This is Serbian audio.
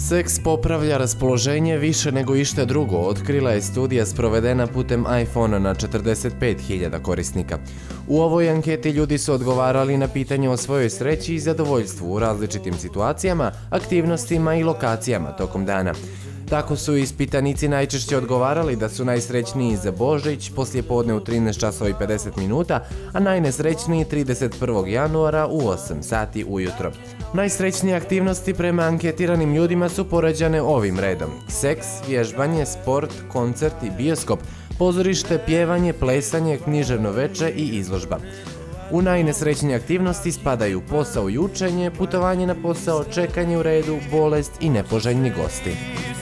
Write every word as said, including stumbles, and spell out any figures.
Seks popravlja raspoloženje više nego išta drugo, otkrila je studija sprovedena putem iPhone-a na četrdeset pet hiljada korisnika. U ovoj anketi ljudi su odgovarali na pitanje o svojoj sreći i zadovoljstvu u različitim situacijama, aktivnostima i lokacijama tokom dana. Tako su ispitanici najčešće odgovarali da su najsrećniji za Božić, poslijepodne u trinaest časova i pedeset minuta, a najnesrećniji trideset prvog januara u osam sati ujutro. Najsrećnije aktivnosti prema anketiranim ljudima su poređane ovim redom: seks, vježbanje, sport, koncert i bioskop, pozorište, pjevanje, plesanje, književno veče i izložba. U najnesrećnije aktivnosti spadaju posao i učenje, putovanje na posao, čekanje u redu, bolest i nepoželjni gosti.